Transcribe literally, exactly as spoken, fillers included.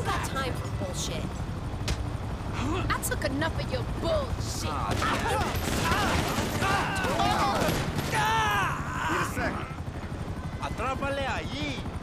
got time for bullshit. I took enough of your bullshit. Need a second. Atrápale allí.